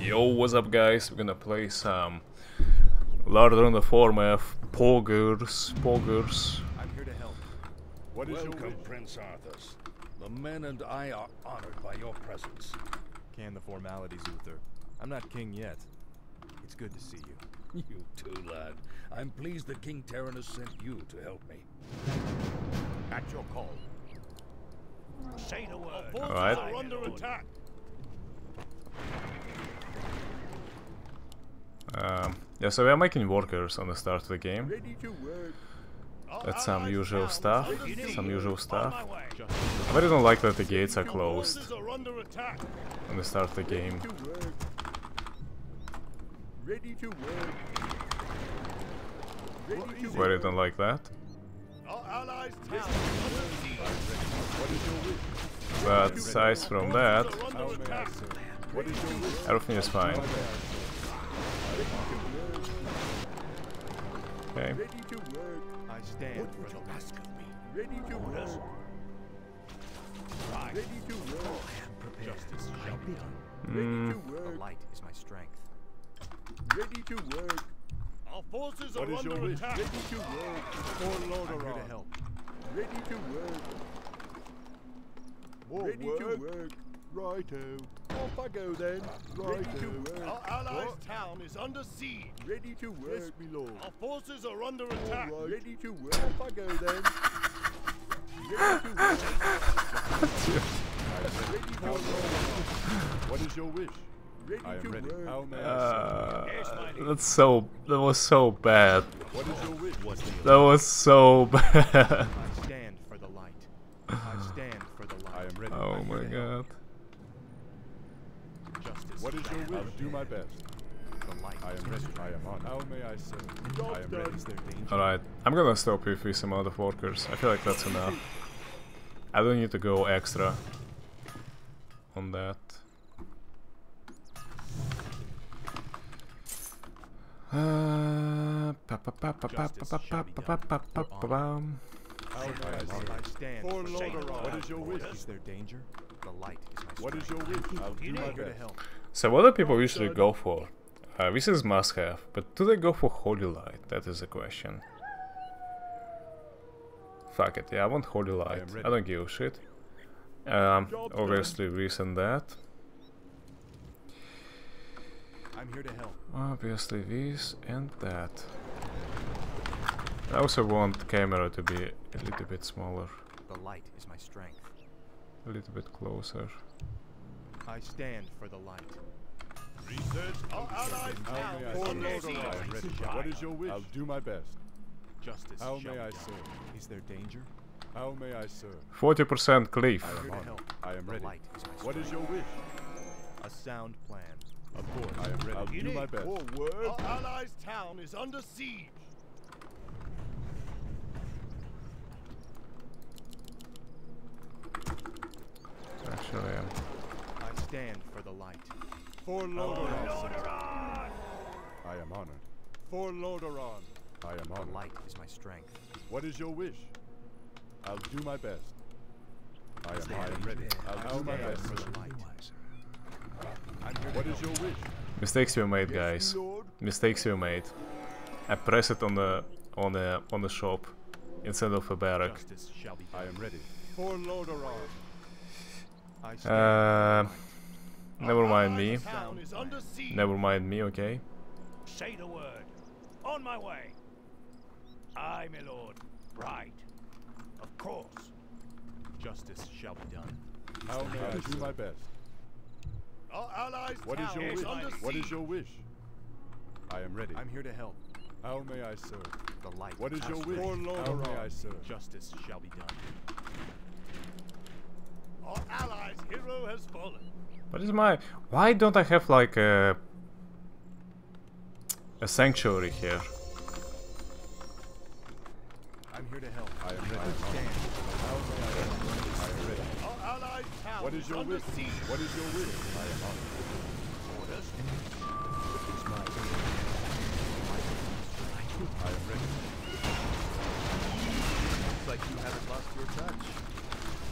Yo, what's up guys? We're gonna play some Lord of the Formath Poggers. I'm here to help. What is Welcome, Prince Arthas. The men and I are honored by your presence. Can the formalities, Uther. I'm not king yet. It's good to see you. You too, lad. I'm pleased that King Terenas sent you to help me. At your call. Say the word. All right. Are under attack. Yeah, so we are making workers on the start of the game. Ready to work. That's some usual stuff. Some usual stuff. On my way. I really don't like that the gates are closed Forces are under attack. on the start of the game. Ready to work. Ready to Really don't like that. Our allies' town is under siege. What is your wish? But aside from that, Forces are under attack. What is your wish? everything is fine. Okay. Ready to work. I stand for the Ask of me. Ready to work. Right. Ready to work. justice shall be done. Ready to The work. light is my strength. Ready to work. Our forces What are is your under wish? attack. Ready to work. For I'm here to Lordaeron. help. Ready to work. More Ready work. to work. Righto. Off I go then. Ready to Righto. work. Our allies' What? town is under siege. Ready to work. Yes, me lord. Our forces are under attack. All right. Ready to work. Off I go then. Ready to work. Ready for Lordaeron. What is your wish? Ready I am to ready. work. How may I Yes, my lord. That was so bad. serve? What is your wish? That was so bad. I stand for the light. I stand for the light. I am ready. Oh I'm here my to help. god. Justice What is shall your be wish? done. Do my best. The light I is am my ready. strength. I am on. How may I serve? I am ready. Is there danger? Alright, I'm gonna stop with this amount of workers. I feel like that's enough. I don't need to go extra on that. How may I I serve? stand For the light. Lordaeron. What is your wish? Is there danger? The light is my strength. What is your wish? I'll do my I'm here to best. help. So what do people usually go for? This is must-have, but do they go for Holy Light? That is the question. Fuck it, yeah, I want Holy Light. am ready. I don't give a shit. Obviously this and that. I'm here to help. Obviously this and that. I also want camera to be a little bit smaller, The light is my strength. a little bit closer. I stand for the light. Research. Our allies' How town may I is serve? under I am siege. ready. What is your wish? I'll do my best. Justice How shall may I be done. serve? Is there danger? How may I serve? 40% cliff. I I'm am here to on. help. I am The ready. light is my What is strength. your wish? A sound plan. Of course. I am ready. I'll do my best. For work. Our allies' town is under siege. Actually, I stand for the light. For Lordaeron. Lordaeron! I am honored. For Lordaeron. I am The honored. light is my strength. What is your wish? I'll do my best. I am ready. I'll do my Stand best. for the light. I'm here to What help. is your wish? mistakes were made, Yes, guys. my lord. Mistakes were made. I press it on the shop instead of a barrack. Justice shall be I done. am ready. For Lordaeron. I stand for the light. Never mind me. Our town is under siege. Never mind me, okay? Say the word. On my way. Aye, my lord. Right. Of course. Justice shall be done. How may I do my best? Our allies' What is town your is wish? under siege. What is your wish? I am ready. I'm here to help. How may I serve? The light. What is has your my wish? strength. How may I serve? Justice shall be done. Our allies' hero has fallen. What is my... Why don't I have like a sanctuary here? I'm here to help. I am ready. I stand. How may I serve? I am ready. Our allies' town What is your under wish? siege. What is your wish? I am honored. Orders. It's my I am ready. Looks like you haven't lost your touch.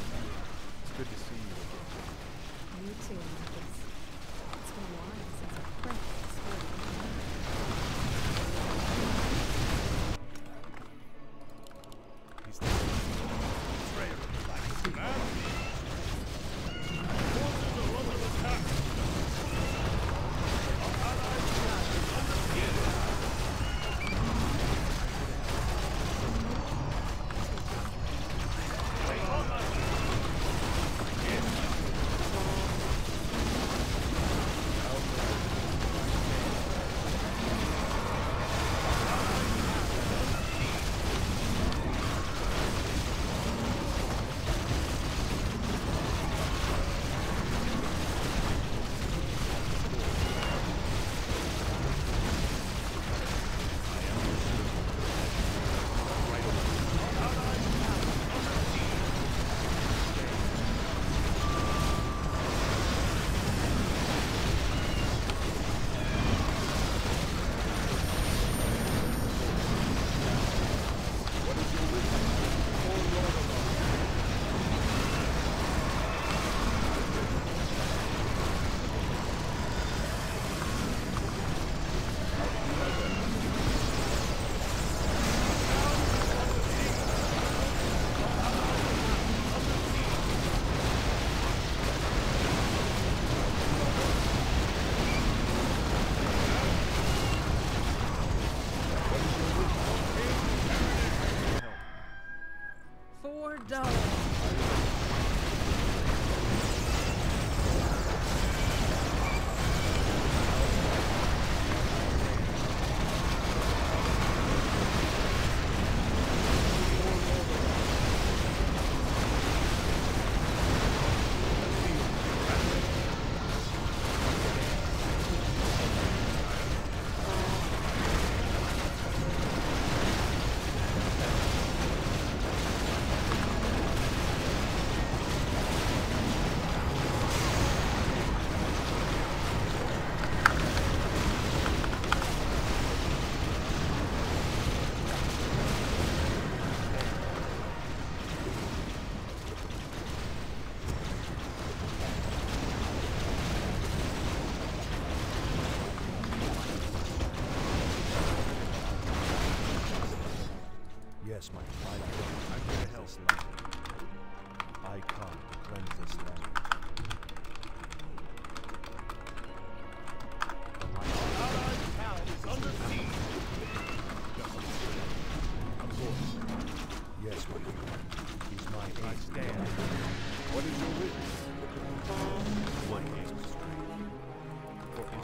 It's good to see you again. You too, Marcus. It's been a while since I've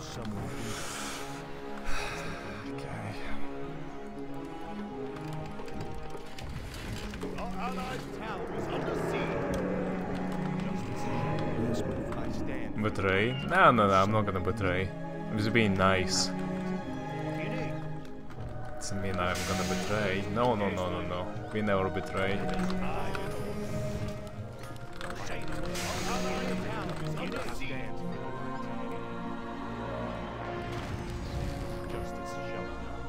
someone Okay. Our allies' town is under siege. I stand. Betray? No, no, no, I'm not gonna betray. I'm just being nice. What do you need? Doesn't mean I'm gonna betray. No, no, no, no, no. We never betray. Say the word. Our allies' town is under siege. Justice shall be done.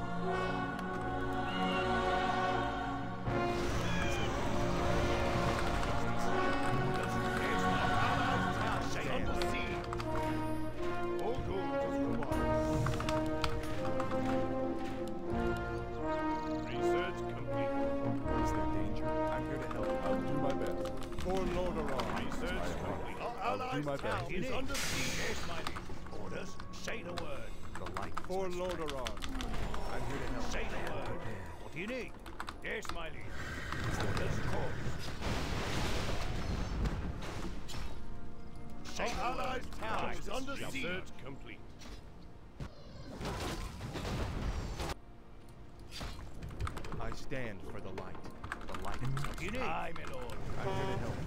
Research complete. Is there danger? I'm here to help. I'll do my best. For Lordaeron. Research complete. Our I'll do allies' my town best. is under siege. Yes, my liege. Orders. Say the word. The light. For Lordaeron. I'm here to help. Say the word. What do you need? Yes, my liege. Orders. Course. Say the allies' town is under siege. Research complete. I stand for the light. The light. What do you need? Aye, my lord. I'm here to help.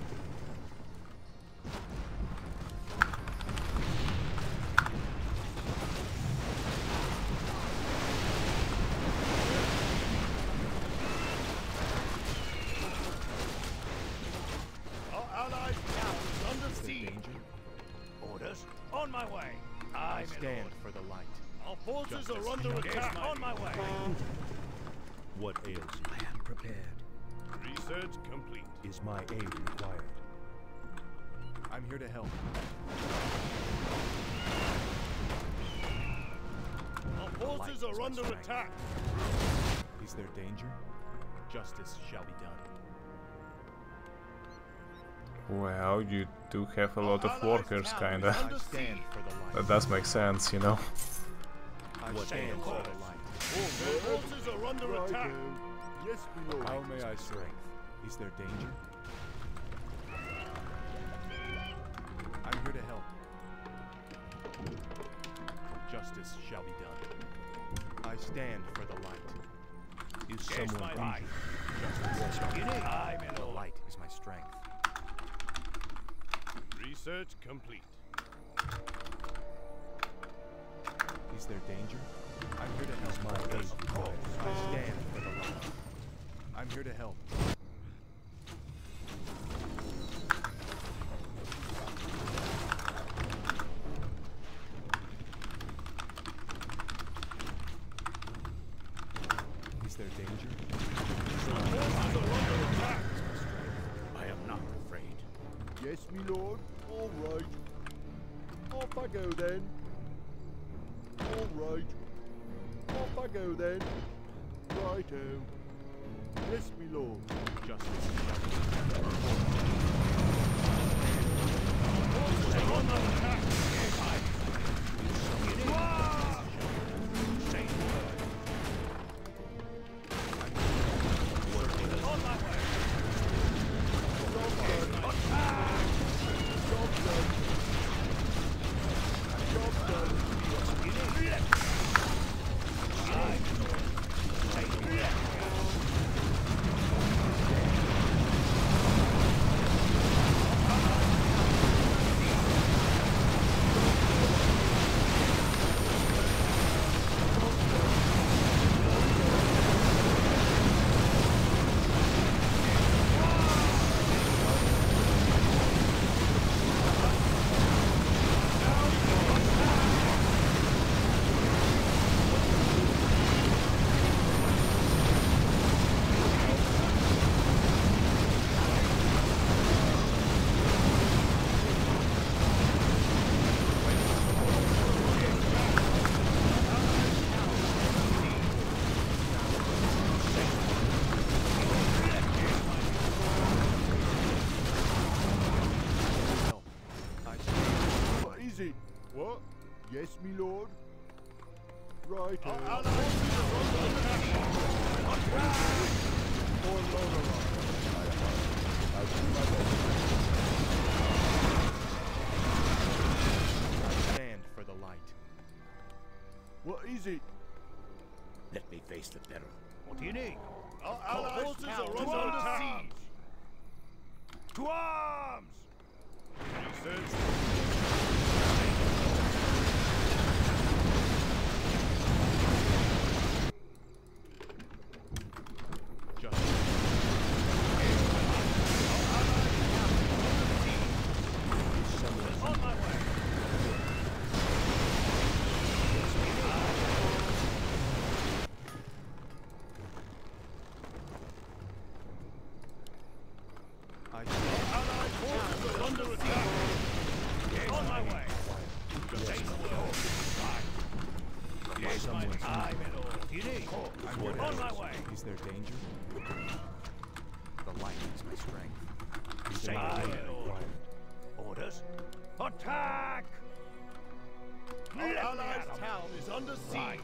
Our allies' town is under Is there siege. danger? Orders. On my way. I Aye, my stand lord. for the light. Our forces are under attack. On my way. What ails you? I am prepared. Research complete. Is my aid required? I'm here to help. Our forces are under attack. Is there danger? Justice shall be done. Well, you do have a lot of workers, kinda. I stand for the light. That does make sense, you know. I What stand ails for you? the light. Our forces are under attack. Yes, my lord. How may I serve? Is there danger? I'm here to help. Justice shall be done. I stand for the light. Is Yes, someone my injured? liege. Justice shall be done. Aye, my The lord. light is my strength. Research complete. Is there danger? I'm here to help. Is my aid required? I stand for the light. I'm here to help. Is there danger? I am not afraid. Yes, my lord. All right. Off I go then. All right. Off I go then. Righto. Yes, my lord. Justice shall be Forces are under attack. Yes, I. Say the word. On my way. What is it? What? Yes, my lord. Righto. For Lordaeron. I'll do my best. I stand for the light. What is it? Let me face the peril. What do you need? Our allies' forces town are is under under siege. siege. To arms! On my way. Under attack. On my way. Say the word. Right. Yes, my lord. Aye, my lord. You need. On my way. Is there danger? The light is my strength. Say the word. Orders. Attack! Our Let me allies' at 'em. town is under siege. Right.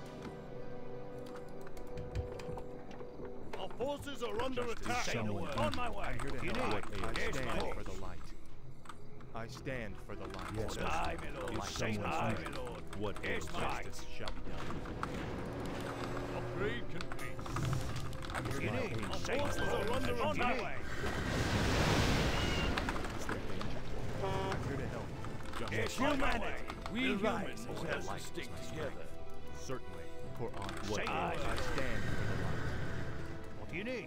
Our forces are under attack. Say the word. On my way. I'm here to You help. need. I Yes, my stand lord. for the light. I stand for the light. Yes, aye, my lord. Say aye, my lord. What Yes, is my lord. justice shall be done. Upgrade complete. I'm here You to need. help. Say forces the word. are under On my attack. way. Is there danger? I'm here to help. Yes, Justice. on my way. We humans The have to light stick is my together. strength. Certainly. For honor. Say aye, my I lord. stand for the light. What do you need?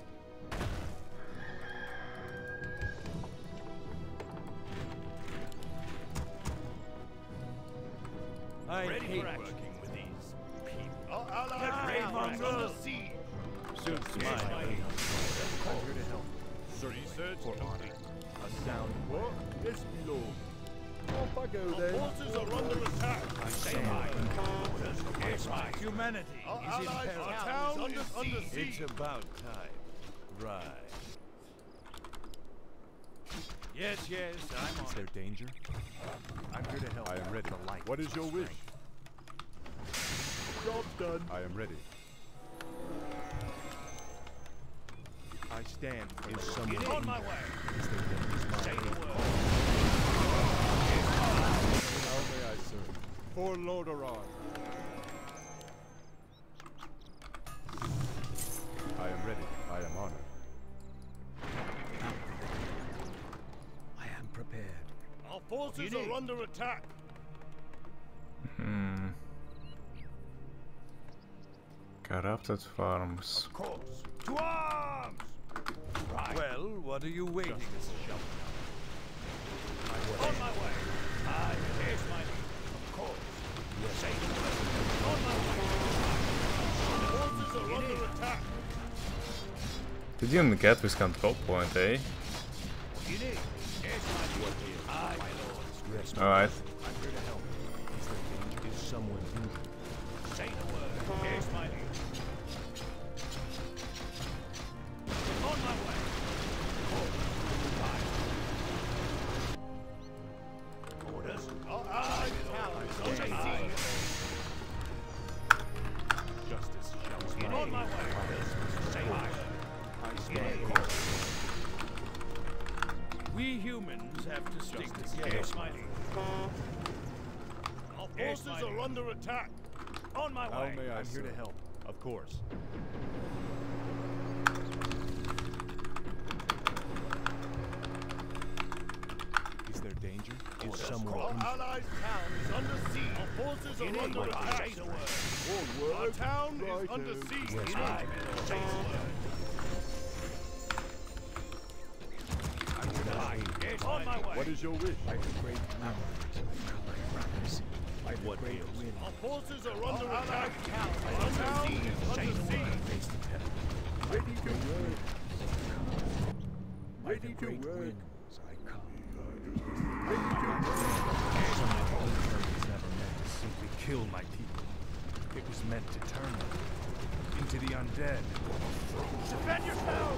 I Ready hate for action. working with these people. Our Get allies' ready, town is Mongo. under siege. Suits Yes, my my aim. lord. I'm here to help. Research For honor. complete. A sound What? Yes, my lord. Off I go Our then. forces are under attack. Say aye. Orders. Yes, my Humanity is in allies' peril. town is under siege. It's about time. Right. Yes, yes, I'm Is on there it. danger? I'm here to help. I am ready. The light. What is your wish? Job's done. I am ready. I stand for Is the light. someone On my way. Is there danger? Say the word. How may I serve? For Lordaeron. I am ready. I am honored. I am prepared. Our forces You need- are under attack. Corrupted farms. Of course. To arms! Right. Well, what are you waiting for? On my way. Aye, yes, my lord. Of course. Yes, say the word. On my way. Forces are under attack. Did you even get this control point, eh? You need. Yes, my lord. Aye, my lord. Yes, Alright. I'm here to help. Is there danger? is someone injured? Say the word. Yes, my lord. On my way. Right. Orders. Our allies' town is under Say siege. aye. Justice shall be On my way. Orders. Say aye. I You stand need. for We humans have to stick together. Yes, my lord. Our Yes, forces my are lord. under attack. On my How way. may I I'm here serve? to help. Of course. Is there danger? Is someone Our injured? allies' town is under siege. Our forces You are need. under Say attack. the word. Our town is Right, under siege. You need. Say the word. Aye, yes, on my way. What is your wish? What ails? Our forces are under attack. Our town is under siege. Ready to work. Ready to work. Someone was never meant to simply kill my people. It was meant to turn them into the undead. Defend yourself!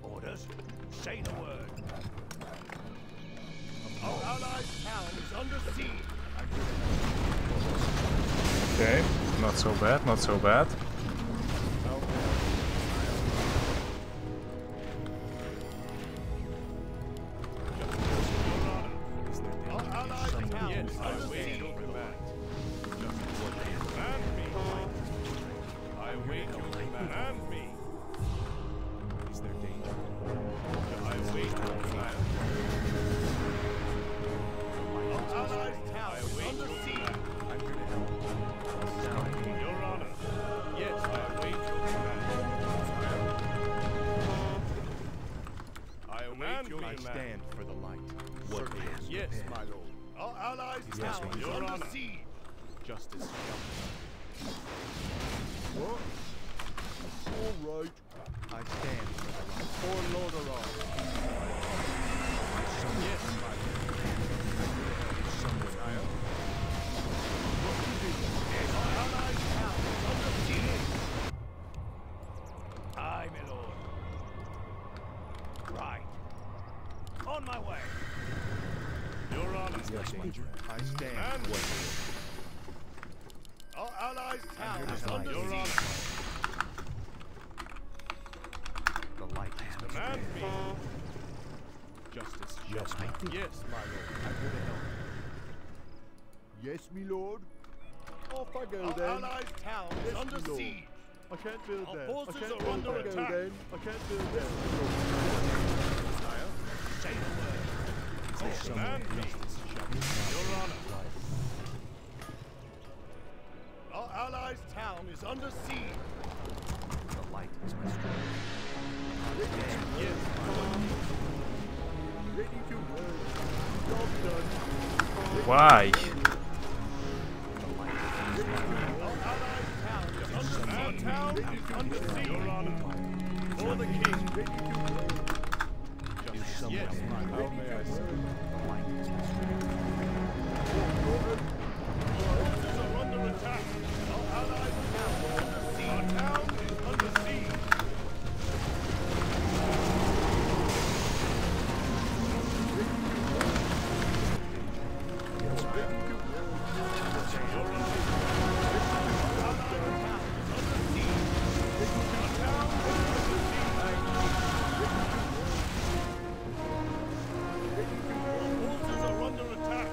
Orders? Say the word. Our allied town is under siege. Okay, not so bad, not so bad. Our allied town is under siege. I wait your command me. Is there danger? I wait your command. Our allied town is under siege. I'm here to help. Your Honor. Yes, I await your command. I await your command. I stand for the light. What is? Yes, my lord. Our allied Yes, town is Your under Honor. siege. Justice shall What? All right. I stand for the light. For Lord Aram. Yes, my lord. Someone I am. Our allied town is under siege. Aye, my lord. Right. On my way. Your Honor. Yes, Major. I stand. And what? Our allied town is Your under Honor. siege. The light is command me. Justice. Yes, my lord. Yes, my lord. I'm here to help. Yes, me lord. Off I go Our then. allied town is Yes, under my lord. siege. I can't build Our there. forces I can't are build under there. attack. Go then. I can't build there. Say the word. Command me. Your Honor. Our allied town is under siege. The light is my strength. Yes, Ready to work. Job done. Why? Our allied town is under siege. Our town is under siege. Your Honor. For the king. Ready to work. Yes, my lord. How may I serve? The light is my strength. Forces are under attack. Our allied town is under siege. Our town is under siege. Forces are under attack.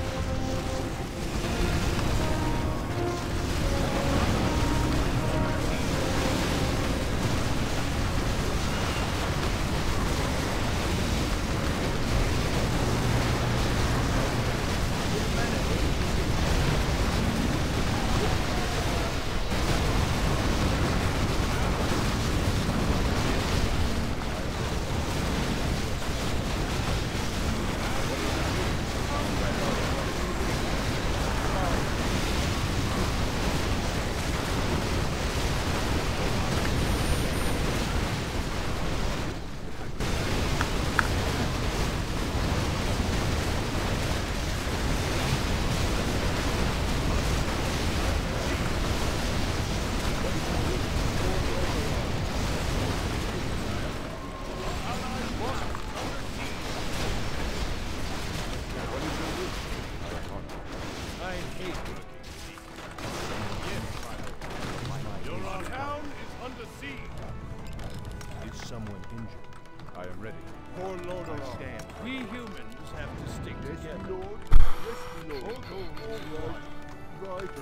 Your town is under siege. Is someone injured? I am ready. For Lord I Aram. stand. We humans have to stick Yes, together. me lord. Yes, me lord. All right. Right.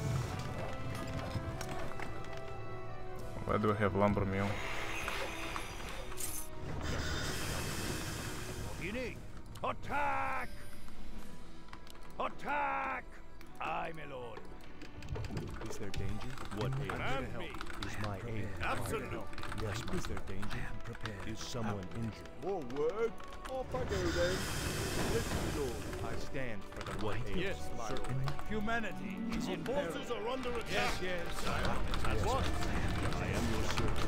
Where do we have lumber mill? What do you need? Attack! Attack! Aye, my lord. Is there danger? What aid? Command me. Is my aid? Absolutely. Yes, is there danger? Is someone injured? More work. Off I go then. Yes, me lord. I stand for the what aid? Yes, my lord. Humanity is in peril. Forces are under attack. Yes, sire. At once. I am your servant.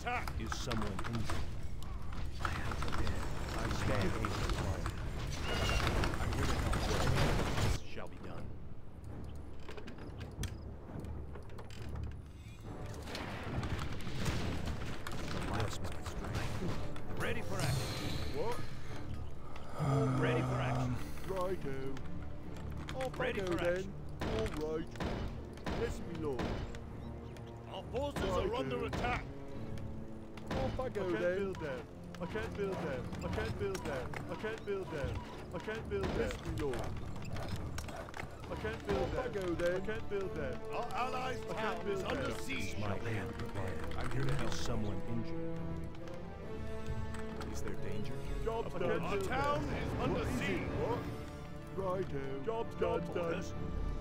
attack! Is someone injured? I have the dead. I stand as required. I'm here to help. This shall be done. The last man strength. Ready for action. What? Ready for action. Righto. Off I Ready go for then. action. All right. Yes, me lord. Our forces are under attack. Off I go I can't then. build there. I can't build there. I can't build there. I can't build there. I can't build there. Yes, me lord. I can't build Off I there. go I then. can't build there. Our allies' I town can't is build under there. siege. My hand prepared. I'm here to help. Is someone injured? Is there danger? Job's I done. can't Our build town there. is under What is siege. it? What? Righto. Job's done. Orders.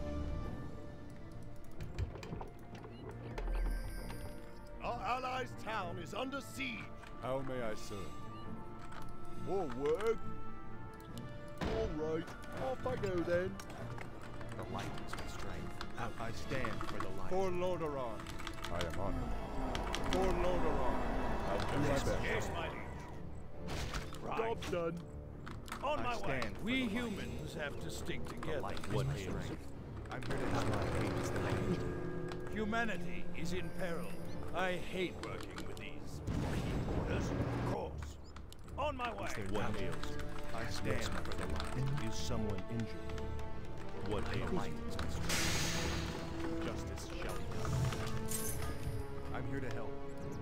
Our allies' town is under siege. How may I serve? More work. All right. Off I go then. The light is my strength. I stand for the light. For Lordaeron. I am honored. For Lordaeron. I'll do my best. Yes, my liege. Right. Job's done. On my way. stand for We the light. humans have to stick The together. light is my strength. I'm here to help. My hate is the danger. Humanity is in peril. I hate working with these orders. Of course. On my way. Is there what ails? I stand for the light. Is someone injured? What ails? The light is my strength. Justice shall be done. I'm here to help.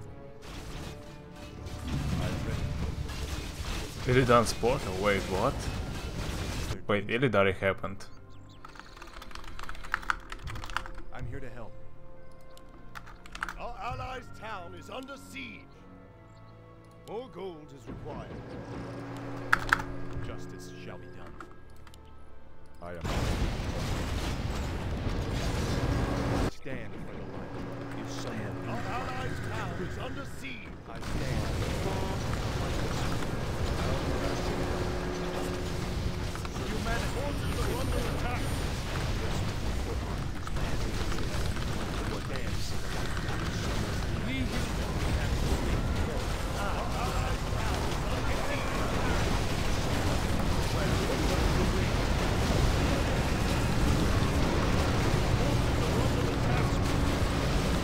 Illidan sport? Oh, wait, what? Wait, Illidari happened. I'm here to help. Our allies' town is under siege. More gold is required. Justice shall be done. I am Stand for the light. Is someone Our allies' town is under siege. I stand. Humanity forces are under attack. What dance? We humans have to stick together. Our allies' town is under siege. Forces are under attack.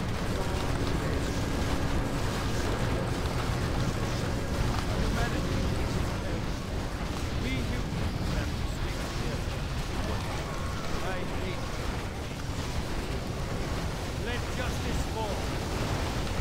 Humanity is in peril. We humans have to stick together. I hate you. Let justice fall.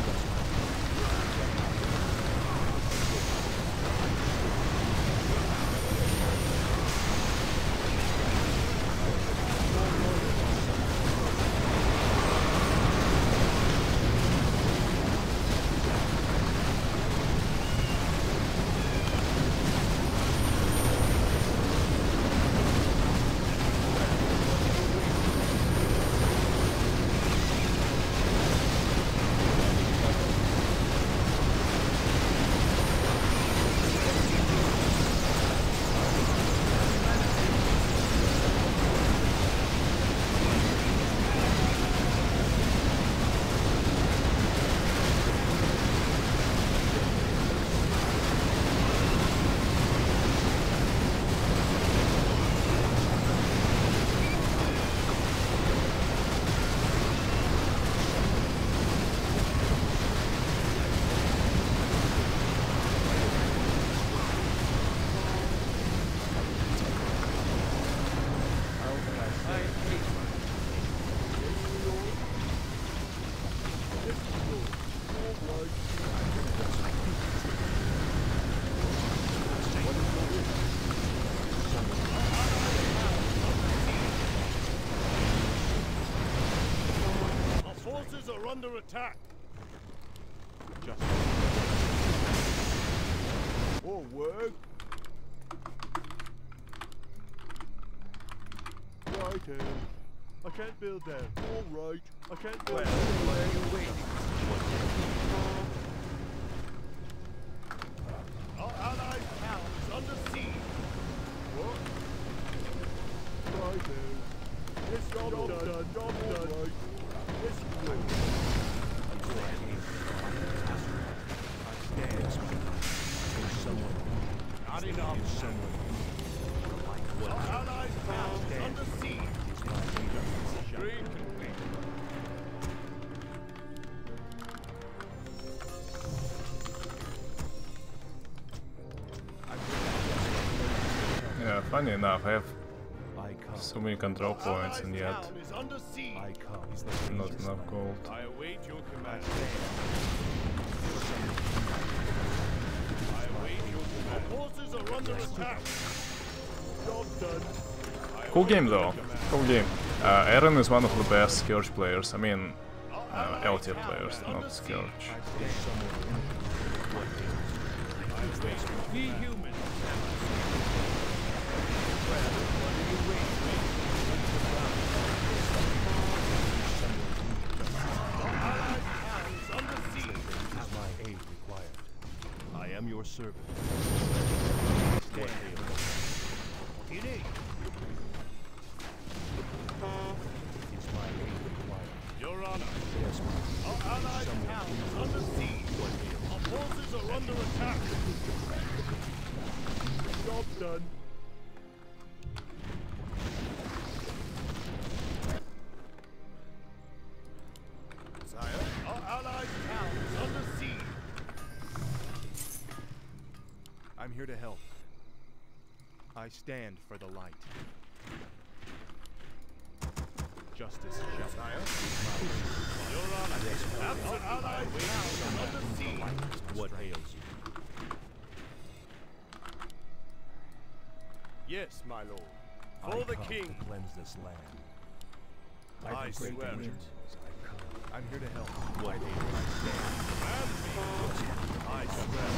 I hate All right. Our forces are under attack. Justice. More work. Righto. I can't build there. All right. I can't build there. Where are you waiting? Our allies' town is under siege. What? Righto. Yes, job done. Job done. Right. Yes, me lord. Not enough. Is someone what Our allies' town is under siege. is my justice shall Great complete. Yeah, funny enough, I have I come. so many control points and yet Town is under siege. I come. Is the not dangerous enough land. gold. I await your command. I I await your command. Forces are under attack. Job done. Cool game though, cool game. Aaron is one of the best Scourge players, I mean L tier players, not Scourge. Be human. Is my aid required? I am your servant. What ails? You need. Is my aid required? Your honor. Yes, my Our allies' town is under siege. Our forces are under attack. Job done. Sire, our allies' town is under siege. I'm here to help. I stand for the light. Justice shall Your honor. Our allies' town is under siege. What ails you? Yes, my lord. I For the come king. to cleanse this land. I By the great swear it. winds, I come. I'm here to help. What ails I stand. Command me. I swear.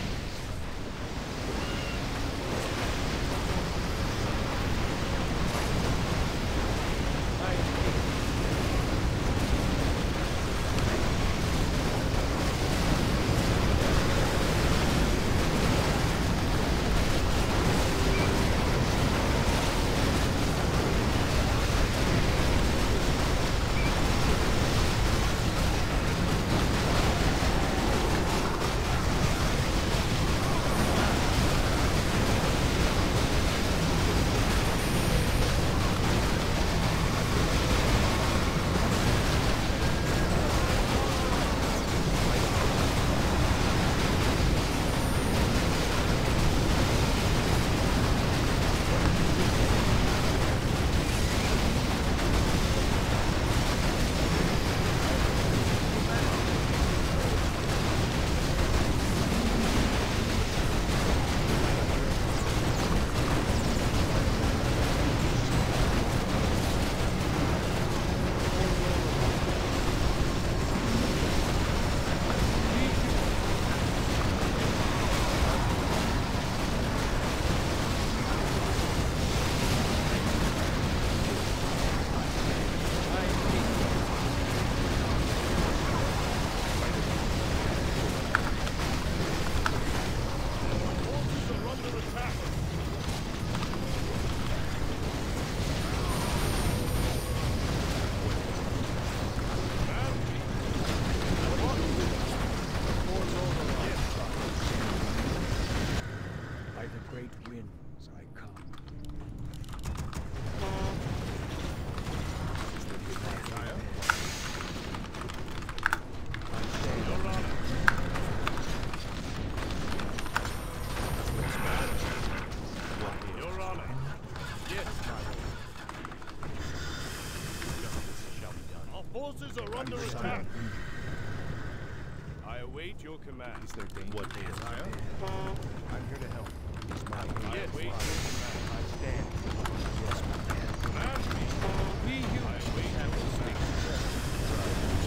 forces are under attack. I await your command. Is there danger? What is? I'm here to help. Is my I await your command. I stand. Yes, ma'am. Command me. Be human. I await your command.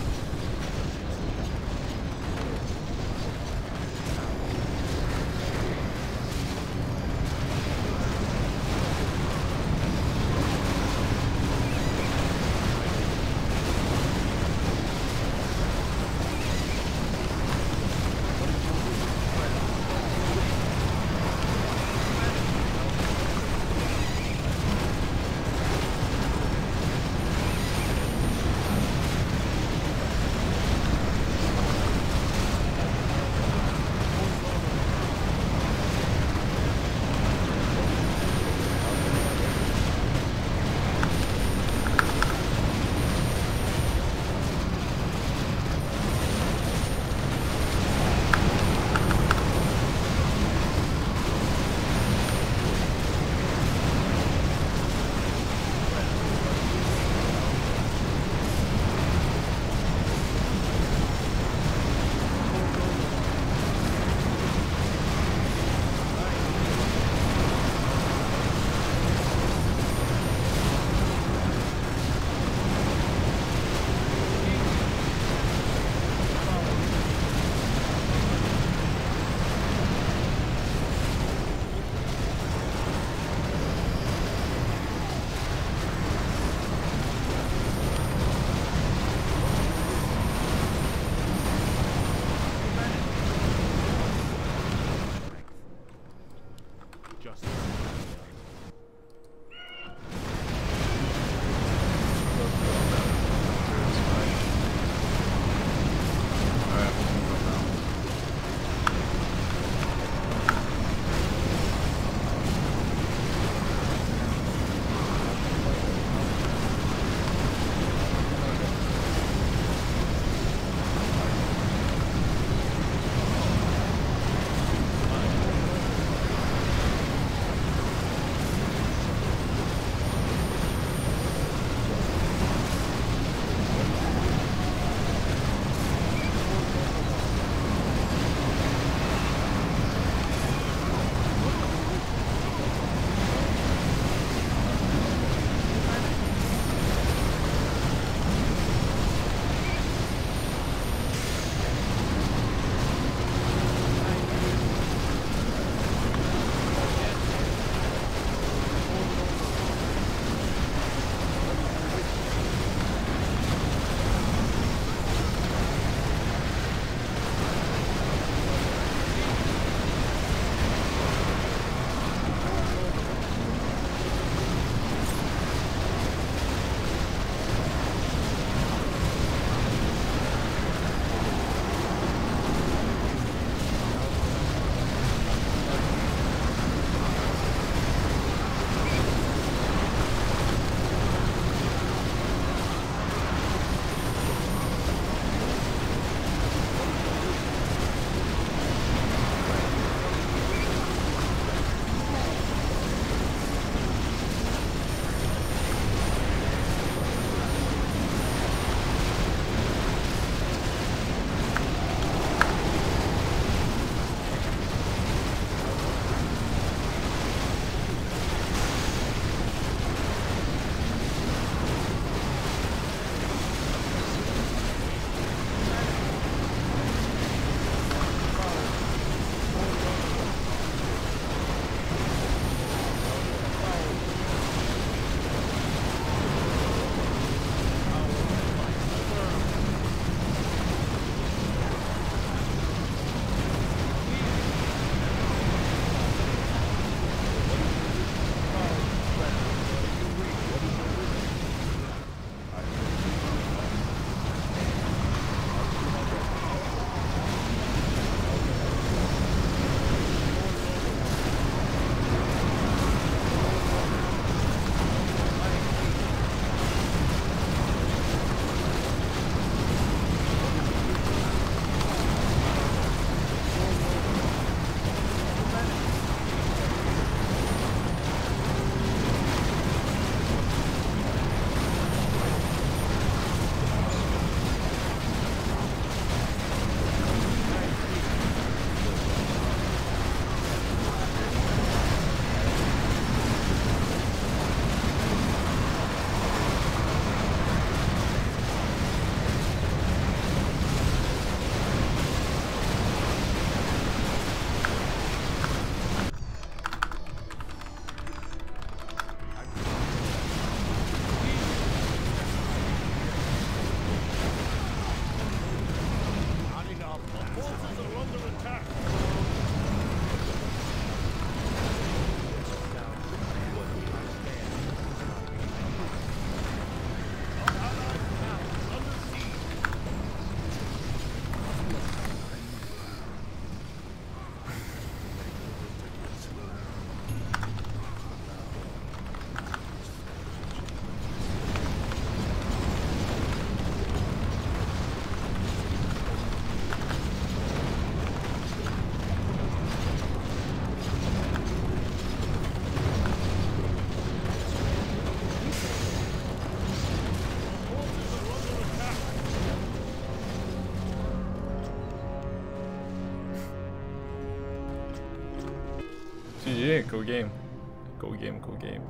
GG, cool game. Cool game, cool game.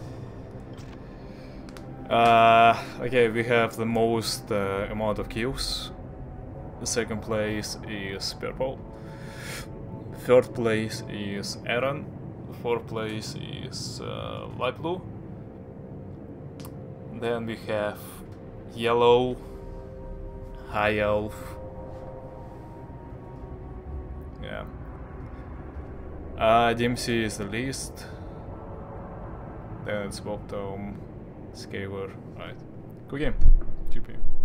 Okay, we have the most amount of kills. The second place is Purple. Third place is Aaron. Fourth place is Light Blue. Then we have Yellow, High Elf. Yeah. DMC is the least. Then it's Bottom, Scaler, right. Cool game. GP.